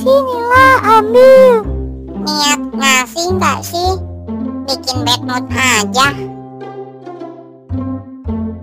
Sinilah, ambil. Niat ngasih nggak sih? Bikin bad mood aja.